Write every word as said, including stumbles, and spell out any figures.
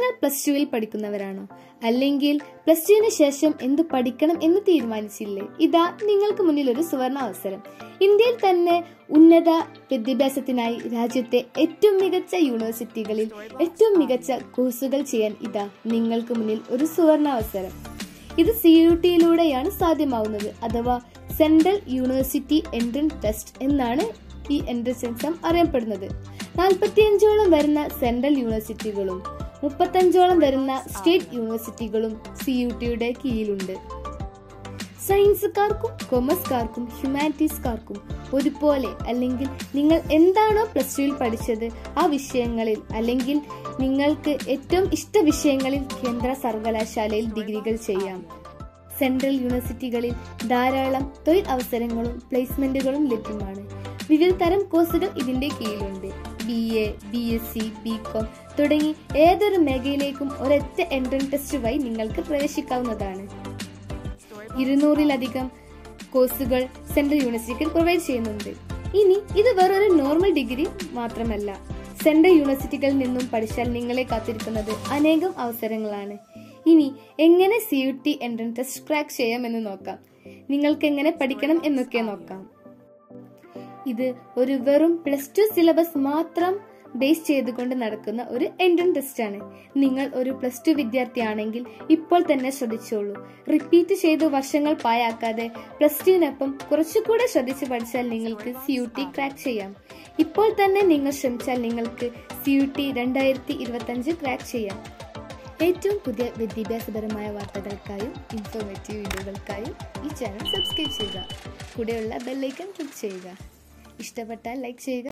നിങ്ങൾ പ്ലസ് ടുവിൽ പഠിക്കുന്നവരാണോ? അല്ലെങ്കിൽ പ്ലസ് ടുവിന് ശേഷം എന്ത് പഠിക്കണം എന്ന് തീരുമാനിച്ചില്ലേ? ഇതാ നിങ്ങൾക്ക് മുന്നിൽ ഒരു സുവർണ അവസരം. ഇന്ത്യയിൽ തന്നെ ഉന്നത വിദ്യാഭ്യാസത്തിനായി രാജ്യത്തെ ഏറ്റവും മികച്ച യൂണിവേഴ്സിറ്റികളിൽ ഏറ്റവും മികച്ച കോഴ്സുകൾ ചെയ്യാൻ ഇതാ നിങ്ങൾക്ക് മുന്നിൽ ഒരു സുവർണ അവസരം. ഇത് സി യു ടിയിലൂടെയാണ് സാധ്യമാവുന്നത്, അഥവാ സെൻട്രൽ യൂണിവേഴ്സിറ്റി എൻട്രൻസ് ടെസ്റ്റ് എന്നാണ് ഈ എൻട്രൻസ് എക്സാം അറിയപ്പെടുന്നത്. നാൽപ്പത്തിയഞ്ചോളം വരുന്ന സെൻട്രൽ യൂണിവേഴ്സിറ്റികളും മുപ്പത്തഞ്ചോളം വരുന്ന സ്റ്റേറ്റ് യൂണിവേഴ്സിറ്റികളും സി യു ടിയുടെ കീഴിലുണ്ട്. സയൻസുകാർക്കും കൊമേഴ്സുകാർക്കും ഹ്യൂമാനിറ്റീസുകാർക്കും ഒരുപോലെ, അല്ലെങ്കിൽ നിങ്ങൾ എന്താണോ പ്ലസ് ടുവിൽ പഠിച്ചത് ആ വിഷയങ്ങളിൽ, അല്ലെങ്കിൽ നിങ്ങൾക്ക് ഏറ്റവും ഇഷ്ട വിഷയങ്ങളിൽ കേന്ദ്ര സർവകലാശാലയിൽ ഡിഗ്രികൾ ചെയ്യാം. സെൻട്രൽ യൂണിവേഴ്സിറ്റികളിൽ ധാരാളം തൊഴിൽ അവസരങ്ങളും പ്ലേസ്മെന്റുകളും ലഭ്യമാണ്. വിവിധ തരം കോഴ്സുകൾ ഇതിന്റെ കീഴിലുണ്ട്. B A, B S C, B com തുടങ്ങി ഏതൊരു മേഖലയിലേക്കും ഒരൊറ്റ എൻട്രൻസ് ടെസ്റ്റ് വഴി നിങ്ങൾക്ക് പ്രവേശിക്കാവുന്നതാണ്. ഇരുന്നൂറിലധികം കോഴ്സുകൾ സെൻട്രൽ യൂണിവേഴ്സിറ്റികൾ പ്രൊവൈഡ് ചെയ്യുന്നുണ്ട്. ഇനി ഇത് വേറൊരു നോർമൽ ഡിഗ്രി മാത്രമല്ല. സെൻട്രൽ യൂണിവേഴ്സിറ്റികളിൽ നിന്നും പഠിച്ചാൽ നിങ്ങളെ കാത്തിരിക്കുന്നത് അനേകം അവസരങ്ങളാണ്. ഇനി എങ്ങനെ C U T entrance test crack ചെയ്യാമെന്ന് നോക്കാം. നിങ്ങൾക്ക് എങ്ങനെ പഠിക്കണം എന്നൊക്കെ നോക്കാം. ഇത് ഒരു വെറും പ്ലസ് ടു സിലബസ് മാത്രം ബേസ് ചെയ്തുകൊണ്ട് നടക്കുന്ന ഒരു എൻട്രൻസ് ടെസ്റ്റ് ആണ്. നിങ്ങൾ ഒരു പ്ലസ് ടു വിദ്യാർത്ഥിയാണെങ്കിൽ ഇപ്പോൾ തന്നെ ശ്രദ്ധിച്ചോളൂ. റിപ്പീറ്റ് ചെയ്ത് വർഷങ്ങൾ പാഴാക്കാതെ പ്ലസ് ടുവിനൊപ്പം കുറച്ചുകൂടെ ശ്രദ്ധിച്ച് പഠിച്ചാൽ നിങ്ങൾക്ക് സി യു ടി ക്രാക്ക് ചെയ്യാം. ഇപ്പോൾ തന്നെ നിങ്ങൾ ശ്രമിച്ചാൽ നിങ്ങൾക്ക് സി യു ടി രണ്ടായിരത്തി ഇരുപത്തി അഞ്ച് ക്രാക്ക് ചെയ്യാം. ഏറ്റവും പുതിയ വിദ്യാഭ്യാസപരമായ വാർത്തകൾക്കായും ഇൻഫോർമേറ്റീവ് വീഡിയോകൾക്കായും ഈ ചാനൽ സബ്സ്ക്രൈബ് ചെയ്യുക. കൂടെയുള്ള ബെൽ ഐക്കൺ ക്ലിക്ക് ചെയ്യുക. ഇഷ്ടപ്പെട്ടാൽ ലൈക്ക് ചെയ്യുക.